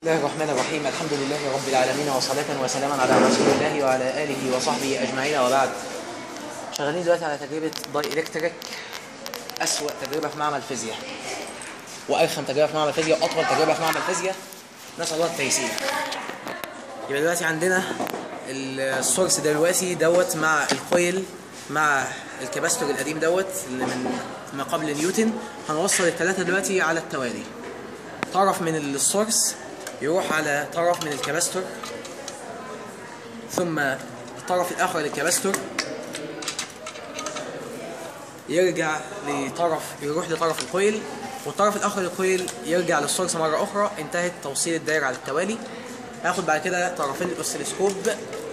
بسم الله الرحمن الرحيم. الحمد لله رب العالمين، وصلاة وسلاما على رسول الله وعلى آله وصحبه أجمعين، وبعد. شغالين دلوقتي على تجربة داي إلكتريك، أسوأ تجربة في معمل فيزياء، وأرخم تجربة في معمل فيزياء، وأطول تجربة في معمل فيزياء. نسأل الله التيسير. يبقى دلوقتي عندنا السورس دلوقتي دوت مع الكويل مع الكباستور القديم دوت اللي من ما قبل نيوتن. هنوصل الثلاثة دلوقتي على التوالي. طرف من السورس يروح على طرف من الكباستور، ثم الطرف الآخر للكباستور يروح لطرف الكويل، والطرف الآخر للكويل يرجع للسورس مرة أخرى. انتهت توصيل الدائرة على التوالي. هاخد بعد كده طرفين الأوسيلوسكوب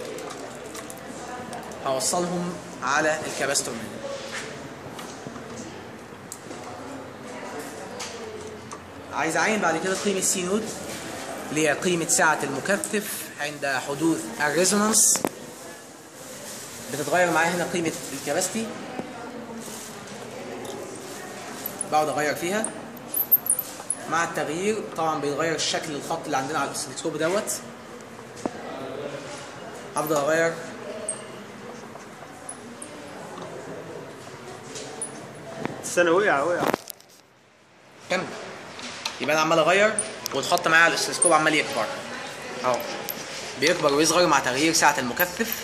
هوصلهم على الكباستور منه. عايز أعين بعد كده قيمة سي نود اللي هي قيمة سعة المكثف عند حدوث الريزونانس. بتتغير معايا هنا قيمة الكباستي، بقعد أغير فيها مع التغيير. طبعا بيتغير الشكل الخط اللي عندنا على الأوسيلوسكوب دوت. هفضل أغير السنة وقع كمل. يبقى أنا عمال أغير والخط معايا على الأوسيلوسكوب عمال يكبر أهو، بيكبر ويصغر مع تغيير سعة المكثف،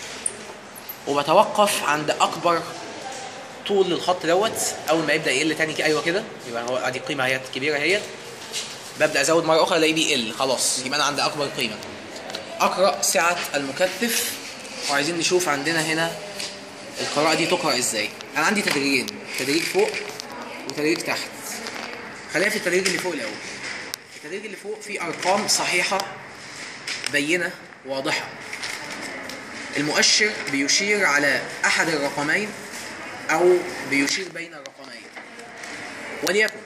وبتوقف عند أكبر طول للخط دوت. أول ما يبدأ يقل تاني أيوه كده، يبقى هو أدي القيمة هي كبيرة اهيت. ببدأ أزود مرة أخرى ألاقيه بيقل، خلاص يبقى أنا عند أكبر قيمة. أقرأ سعة المكثف، وعايزين نشوف عندنا هنا القراءة دي تقرأ إزاي. أنا عندي تدريجين، تدريج فوق وتدريج تحت. خلينا في التدريج اللي فوق الأول. التدريج اللي فوق فيه أرقام صحيحة بينة واضحة. المؤشر بيشير على أحد الرقمين أو بيشير بين الرقمين، وليكن